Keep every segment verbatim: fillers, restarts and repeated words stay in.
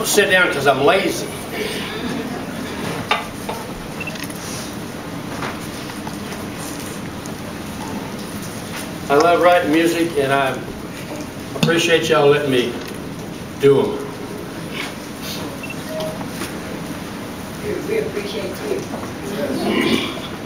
don't sit down because I'm lazy. I love writing music, and I appreciate y'all letting me do them. We appreciate you.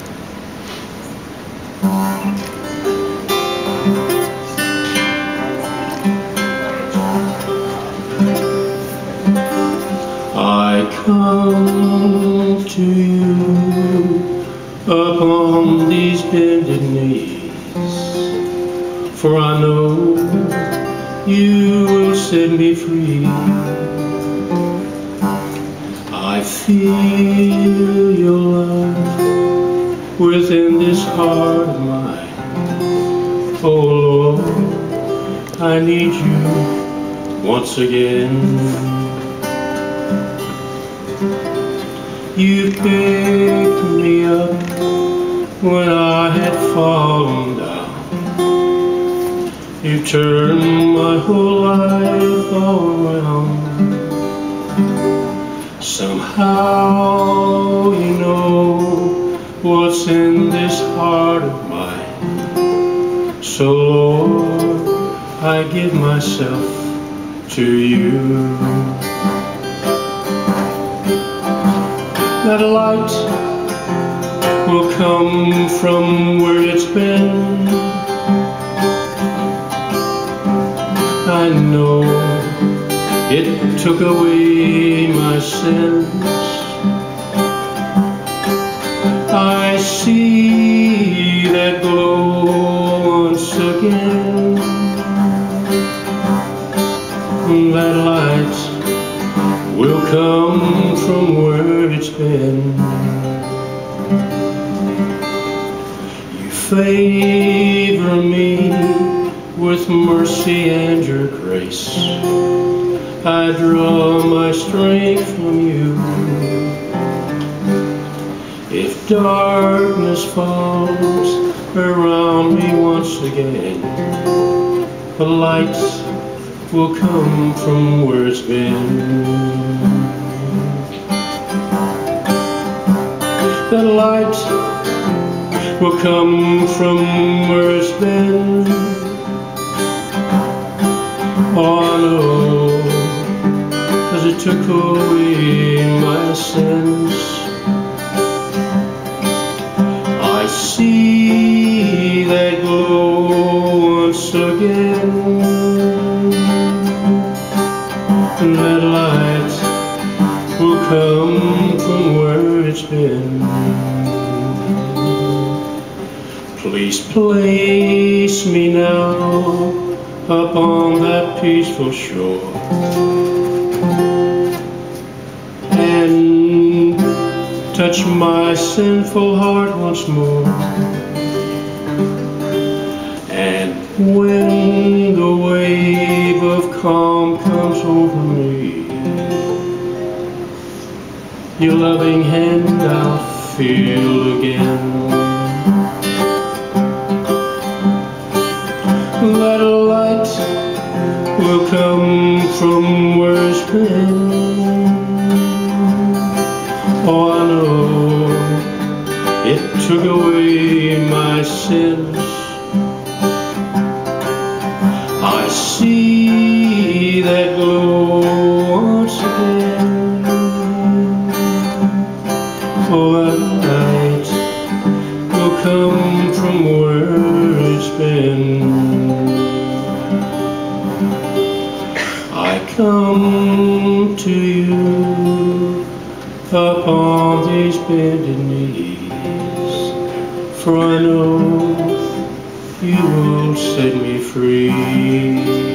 I come to you upon these bended knees, for I know you will set me free. I feel your love within this heart of mine. Oh Lord, I need you once again. You picked me up when I had fallen down. You turned my whole life all around. Somehow you know what's in this heart of mine. So Lord, I give myself to you. That light will come from where it's been. I know it took away my sins. I see that glow once again. That light will come from where it's been. You favor me with mercy and your grace. I draw my strength from you. If darkness falls around me once again, the light will come from where it's been. The light will come from where it's been. Oh, I know, 'cause it took away my sins. I see that glow once again. And that light will come from where it's been. Please place me now upon that peaceful shore, and touch my sinful heart once more. And when the wave of calm comes over me, your loving hand I'll feel again. That light will come from where it's been. Oh, I know it took away my sins. I see that glow once again. Oh, that light will come from where it's been. I come to you upon these bended knees, for I know you will set me free.